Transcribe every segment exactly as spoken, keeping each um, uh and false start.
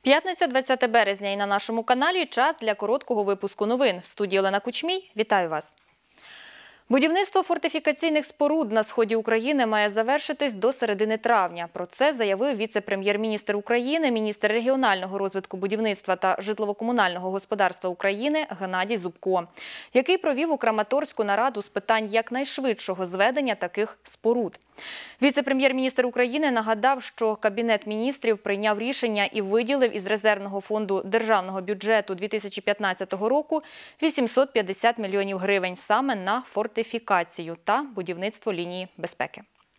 П'ятниця, двадцяте березня, і на нашому каналі час для короткого випуску новин. В студії Олена Кучмій. Вітаю вас. Будівництво фортифікаційних споруд на сході України має завершитись до середини травня. Про це заявив віце-прем'єр-міністр України, міністр регіонального розвитку будівництва та житлово-комунального господарства України Геннадій Зубко, який провів у Краматорську нараду з питань якнайшвидшого зведення таких споруд. Віце-прем'єр-міністр України нагадав, що Кабінет міністрів прийняв рішення і виділив із резервного фонду державного бюджету дві тисячі п'ятнадцятого року вісімсот п'ятдесят мільйонів гривень саме на фортифікацію та будівництво лінії безпеки.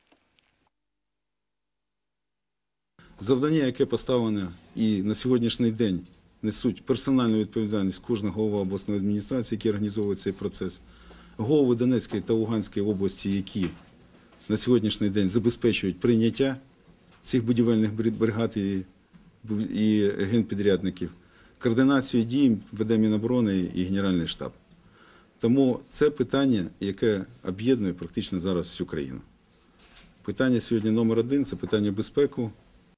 Завдання, яке поставлене і на сьогоднішній день несуть персональну відповідальність кожного голова обласної адміністрації, які організовують цей процес, голови Донецької та Луганської області, які на сьогоднішній день забезпечують прийняття цих будівельних бригад і, і генпідрядників. Координацію дій веде Міноборони і Генеральний штаб. Тому це питання, яке об'єднує практично зараз всю країну. Питання сьогодні номер один – це питання безпеки.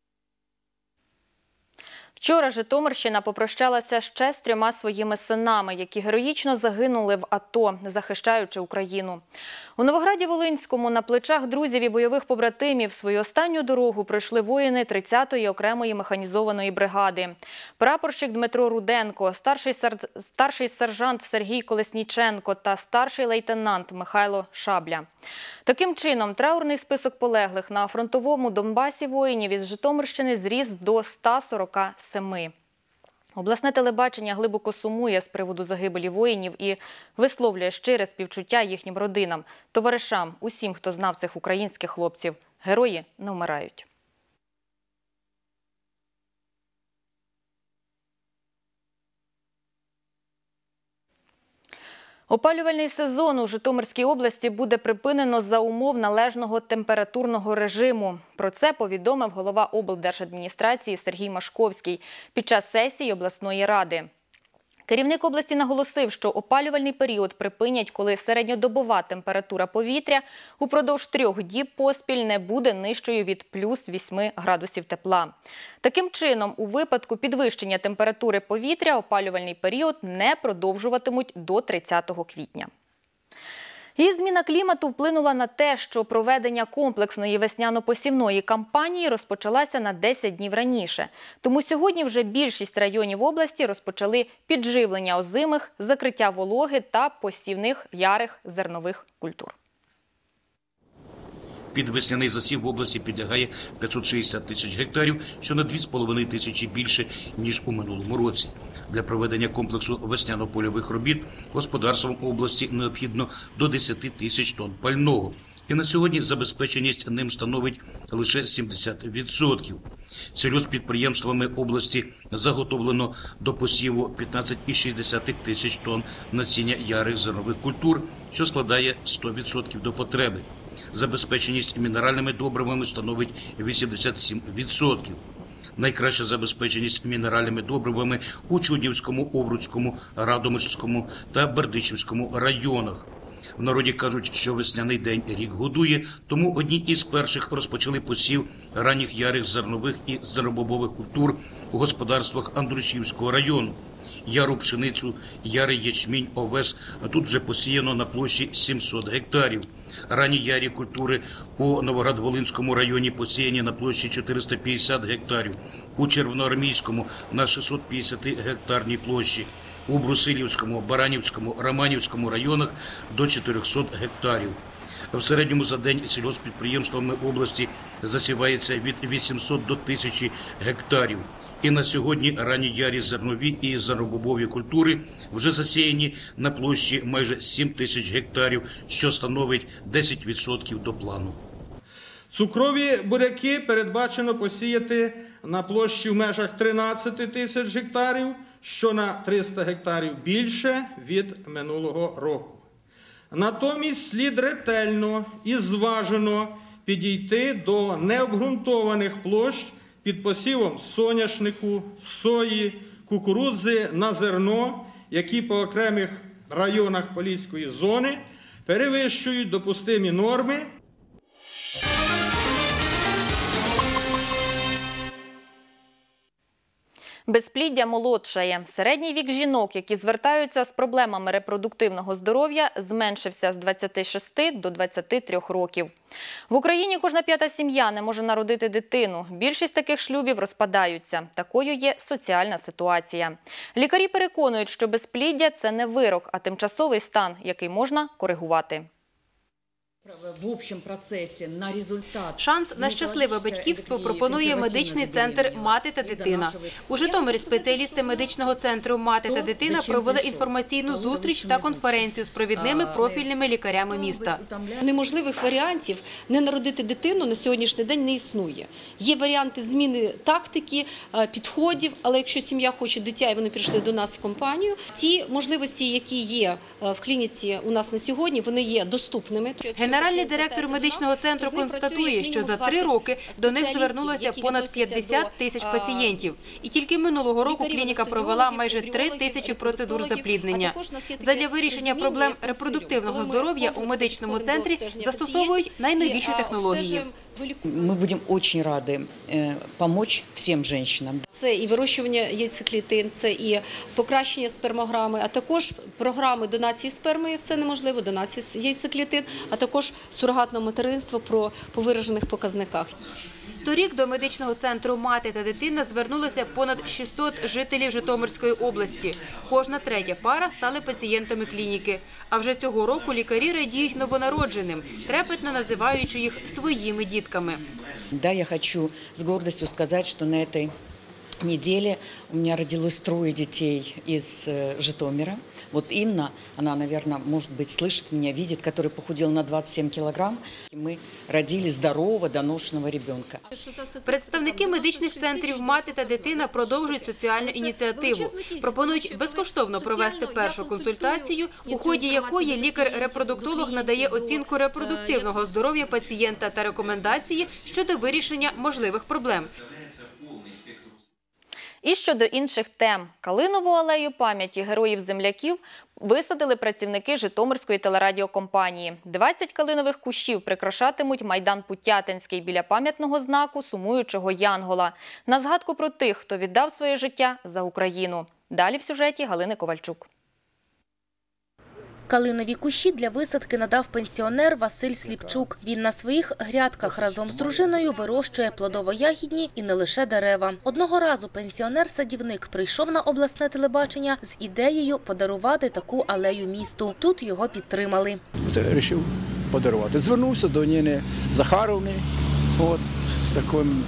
Вчора Житомирщина попрощалася ще з трьома своїми синами, які героїчно загинули в АТО, захищаючи Україну. У Новограді-Волинському на плечах друзів і бойових побратимів свою останню дорогу пройшли воїни тридцятої окремої механізованої бригади. Прапорщик Дмитро Руденко, старший, сар... старший сержант Сергій Колесніченко та старший лейтенант Михайло Шабля. Таким чином, траурний список полеглих на фронтовому Донбасі воїнів із Житомирщини зріс до ста сорока семи. Обласне телебачення глибоко сумує з приводу загибелі воїнів і висловлює щире співчуття їхнім родинам, товаришам, усім, хто знав цих українських хлопців. Герої не вмирають. Опалювальний сезон у Житомирській області буде припинено за умов належного температурного режиму. Про це повідомив голова облдержадміністрації Сергій Машковський під час сесії обласної ради. Керівник області наголосив, що опалювальний період припинять, коли середньодобова температура повітря упродовж трьох діб поспіль не буде нижчою від плюс вісьми градусів тепла. Таким чином, у випадку підвищення температури повітря опалювальний період не продовжуватимуть до тридцятого квітня. І зміна клімату вплинула на те, що проведення комплексної весняно-посівної кампанії розпочалася на десять днів раніше. Тому сьогодні вже більшість районів області розпочали підживлення озимих, закриття вологи та посівних ярих зернових культур. Під весняний засів в області підлягає п'ятсот шістдесят тисяч гектарів, що на дві з половиною тисячі більше, ніж у минулому році. Для проведення комплексу весняно-польових робіт господарствам області необхідно до десяти тисяч тонн пального. І на сьогодні забезпеченість ним становить лише сімдесят відсотків. Сільгосппідприємствами області заготовлено до посіву п'ятнадцять цілих шість десятих тисяч тонн насіння ярих зернових культур, що складає сто відсотків до потреби. Забезпеченість мінеральними добривами становить вісімдесят сім відсотків. Найкраща забезпеченість мінеральними добривами у Чуднівському, Овруцькому, Радомишльському та Бердичівському районах. В народі кажуть, що весняний день рік годує, тому одні із перших розпочали посів ранніх ярих зернових і зернобобових культур у господарствах Андрушівського району. Яру пшеницю, ярий ячмінь, овес тут вже посіяно на площі сімсот гектарів. Ранні ярі культури у Новоград-Волинському районі посіяні на площі чотириста п'ятдесят гектарів, у Червоноармійському на шістсот п'ятдесят гектарній площі, у Брусилівському, Баранівському, Романівському районах до чотирьохсот гектарів. В середньому за день сільгосппідприємствами області засівається від вісімсот до тисячі гектарів. І на сьогодні ранні ярі зернові і зернобобові культури вже засіяні на площі майже сім тисяч гектарів, що становить десять відсотків до плану. Цукрові буряки передбачено посіяти на площі в межах тринадцять тисяч гектарів, що на триста гектарів більше від минулого року. Натомість слід ретельно і зважено підійти до необґрунтованих площ під посівом соняшнику, сої, кукурудзи на зерно, які по окремих районах Поліської зони перевищують допустимі норми. Безпліддя молодшає. Середній вік жінок, які звертаються з проблемами репродуктивного здоров'я, зменшився з двадцяти шести до двадцяти трьох років. В Україні кожна п'ята сім'я не може народити дитину. Більшість таких шлюбів розпадаються. Такою є соціальна ситуація. Лікарі переконують, що безпліддя – це не вирок, а тимчасовий стан, який можна коригувати. В общем процесі на результат Шанс на щасливе батьківство пропонує медичний центр «Мати та дитина». У Житомирі спеціалісти медичного центру «Мати та дитина» провели інформаційну зустріч та конференцію з провідними профільними лікарями міста. Неможливих варіантів не народити дитину на сьогоднішній день не існує. Є варіанти зміни тактики, підходів, але якщо сім'я хоче дитя і вони прийшли до нас в компанію, ті можливості, які є в клініці у нас на сьогодні, вони є доступними. Генеральний директор медичного центру констатує, що за три роки до них звернулося понад п'ятдесят тисяч пацієнтів. І тільки минулого року клініка провела майже три тисячі процедур запліднення. Задля вирішення проблем репродуктивного здоров'я у медичному центрі застосовують найновіші технології. Ми будемо дуже раді допомогти всім жінкам. Це і вирощування яйцеклітин, це і покращення спермограми, а також програми донації сперми, як це неможливо, донації яйцеклітин, а також сурогатне материнство про по виражених показниках. Торік до медичного центру «Мати та дитина» звернулося понад шістсот жителів Житомирської області. Кожна третя пара стали пацієнтами клініки. А вже цього року лікарі радіють новонародженим, трепетно називаючи їх своїми дітками. Да, я хочу з гордістю сказати, що на цій неделе у меня родилось трое детей из Житомира. Вот Инна, она, наверное, может быть, слышит меня, видит, которая похудела на двадцять сім кілограм. Мы родили здорового, доношенного ребенка. Представники медичних центрів «Мати та дитина» продовжують соціальну ініціативу. Пропонують безкоштовно провести першу консультацію, у ході якої лікар-репродуктолог надає оцінку репродуктивного здоров'я пацієнта та рекомендації щодо вирішення можливих проблем. І щодо інших тем. Калинову алею пам'яті героїв-земляків висадили працівники Житомирської телерадіокомпанії. двадцять калинових кущів прикрашатимуть майдан Путятинський біля пам'ятного знаку сумуючого Янгола. На згадку про тих, хто віддав своє життя за Україну. Далі в сюжеті Галини Ковальчук. Калинові кущі для висадки надав пенсіонер Василь Сліпчук. Він на своїх грядках разом з дружиною вирощує плодово-ягідні і не лише дерева. Одного разу пенсіонер-садівник прийшов на обласне телебачення з ідеєю подарувати таку алею місту. Тут його підтримали. Це вирішив подарувати. Звернувся до Ніни Захаровни от, з таким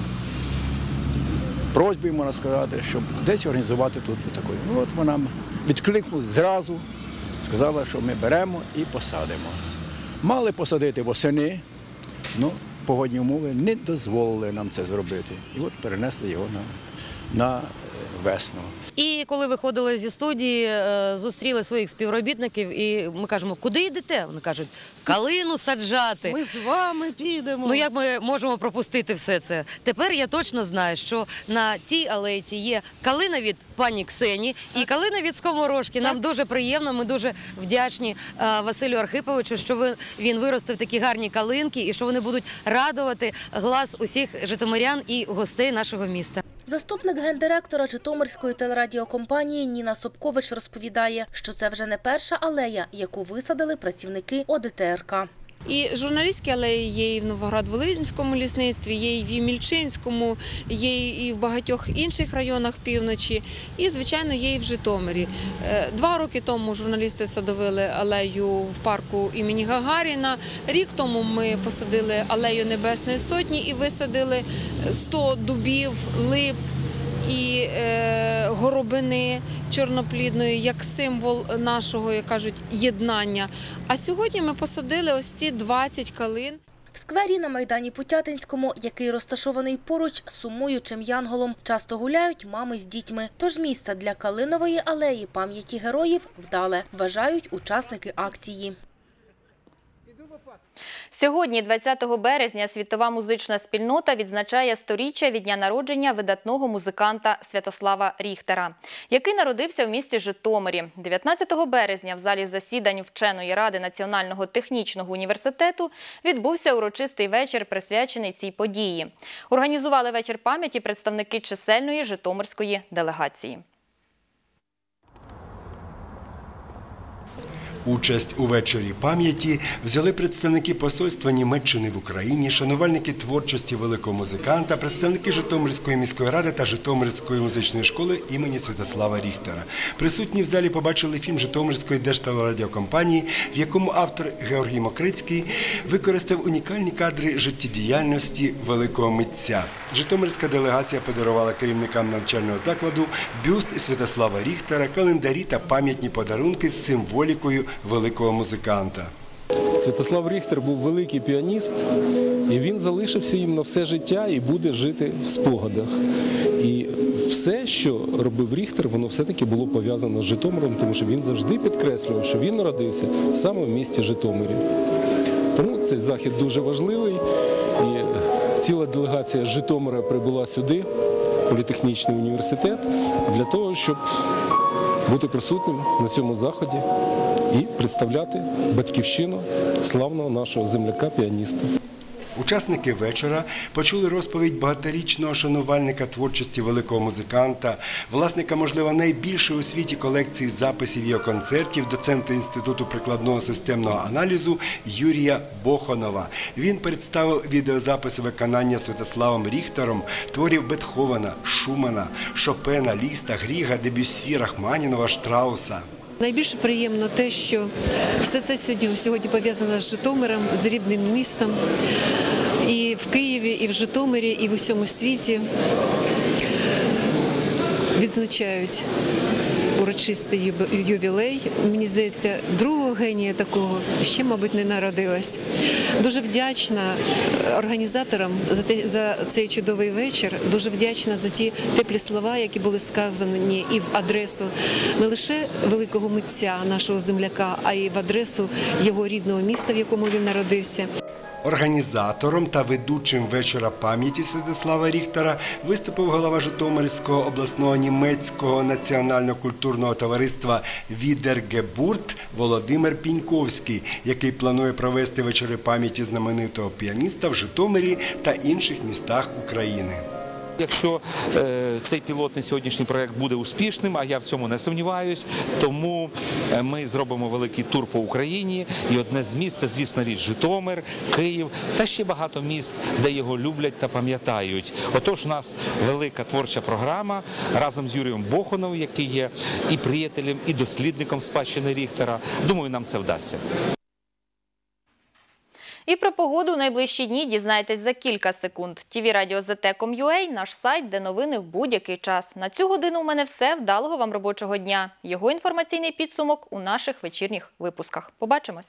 просьбою, можна сказати, щоб десь організувати тут таку. От вона відкликнулася зразу. Сказала, що ми беремо і посадимо. Мали посадити восени, але погодні умови не дозволили нам це зробити. І от перенесли його на, на весну. І коли виходили зі студії, зустріли своїх співробітників і ми кажемо, куди йдете? Вони кажуть, калину саджати. Ми з вами підемо. Ну як ми можемо пропустити все це? Тепер я точно знаю, що на цій алейці є калина від пані Ксені і калина від скоморожки. Нам дуже приємно, ми дуже вдячні Василю Архиповичу, що він виростив такі гарні калинки і що вони будуть радувати глаз усіх житомирян і гостей нашого міста. Заступник гендиректора Житомирської телерадіокомпанії Ніна Собкович розповідає, що це вже не перша алея, яку висадили працівники О Д Т Р К. І журналістські алеї є і в Новоград-Волинському лісництві, є і в Ємільчинському, є і в багатьох інших районах півночі, і, звичайно, є і в Житомирі. Два роки тому журналісти садовили алею в парку імені Гагаріна, рік тому ми посадили алею Небесної Сотні і висадили сто дубів, лип і е, горобини чорноплідної, як символ нашого, як кажуть, єднання. А сьогодні ми посадили ось ці двадцять калин. В сквері на Майдані Путятинському, який розташований поруч з сумуючим Янголом, часто гуляють мами з дітьми. Тож місце для калинової алеї пам'яті героїв вдале, вважають учасники акції. Сьогодні, двадцятого березня, світова музична спільнота відзначає сторіччя від дня народження видатного музиканта Святослава Ріхтера, який народився в місті Житомирі. дев'ятнадцятого березня в залі засідань Вченої ради Національного технічного університету відбувся урочистий вечір, присвячений цій події. Організували вечір пам'яті представники чисельної житомирської делегації. Участь у вечорі пам'яті взяли представники посольства Німеччини в Україні, шанувальники творчості великого музиканта, представники Житомирської міської ради та Житомирської музичної школи імені Святослава Ріхтера. Присутні в залі побачили фільм Житомирської держтелерадіокомпанії, в якому автор Георгій Мокрицький використав унікальні кадри життєдіяльності великого митця. Житомирська делегація подарувала керівникам навчального закладу бюст Святослава Ріхтера, календарі та пам'ятні подарунки з символікою великого музиканта. Святослав Ріхтер був великий піаніст, і він залишився їм на все життя і буде жити в спогадах. І все, що робив Ріхтер, воно все-таки було пов'язано з Житомиром, тому що він завжди підкреслював, що він народився саме в місті Житомирі. Тому цей захід дуже важливий, і ціла делегація з Житомира прибула сюди, в політехнічний університет, для того, щоб бути присутнім на цьому заході і представляти батьківщину славного нашого земляка-піаніста. Учасники вечора почули розповідь багаторічного шанувальника творчості великого музиканта, власника, можливо, найбільшої у світі колекції записів його концертів, доцента Інституту прикладного системного аналізу Юрія Бохонова. Він представив відеозаписи виконання Святославом Ріхтером творів Бетховена, Шумана, Шопена, Ліста, Гріга, Дебюссі, Рахманінова, Штрауса. Найбільше приємно те, що все це сьогодні, сьогодні пов'язано з Житомиром, з рідним містом. І в Києві, і в Житомирі, і в усьому світі відзначають урочистий ювілей. Мені здається, другого генія такого ще, мабуть, не народилось. Дуже вдячна організаторам за, те, за цей чудовий вечір. Дуже вдячна за ті теплі слова, які були сказані і в адресу не лише великого митця, нашого земляка, а й в адресу його рідного міста, в якому він народився. Організатором та ведучим вечора пам'яті Святослава Ріхтера виступив голова Житомирського обласного німецького національно-культурного товариства «Відергебурт» Володимир Піньковський, який планує провести вечори пам'яті знаменитого піаніста в Житомирі та інших містах України. Якщо е, цей пілотний сьогоднішній проєкт буде успішним, а я в цьому не сумніваюсь, тому ми зробимо великий тур по Україні. І одне з міст – це, звісно, річ, Житомир, Київ та ще багато міст, де його люблять та пам'ятають. Отож, у нас велика творча програма разом з Юрієм Бохоновим, який є і приятелем, і дослідником спадщини Ріхтера. Думаю, нам це вдасться. І про погоду в найближчі дні дізнаєтесь за кілька секунд. ті ві радіо зет те крапка ком крапка ю а – наш сайт, де новини в будь-який час. На цю годину у мене все. Вдалого вам робочого дня. Його інформаційний підсумок у наших вечірніх випусках. Побачимось!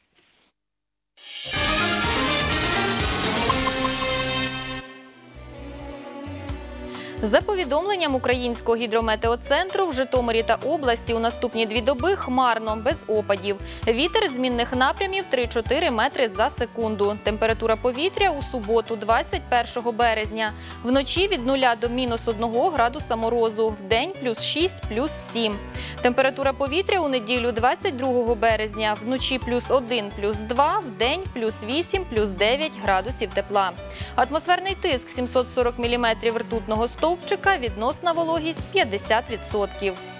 За повідомленням Українського гідрометеоцентру, в Житомирі та області у наступні дві доби хмарно, без опадів. Вітер змінних напрямів три-чотири метри за секунду. Температура повітря у суботу, двадцять першого березня. Вночі від нуля до мінус одного градуса морозу. Вдень плюс шість, плюс сім. Температура повітря у неділю, двадцять другого березня. Вночі плюс один, плюс два. Вдень плюс вісім, плюс дев'ять градусів тепла. Атмосферний тиск сімсот сорок міліметрів ртутного стовпчика, відносна вологість п'ятдесят відсотків.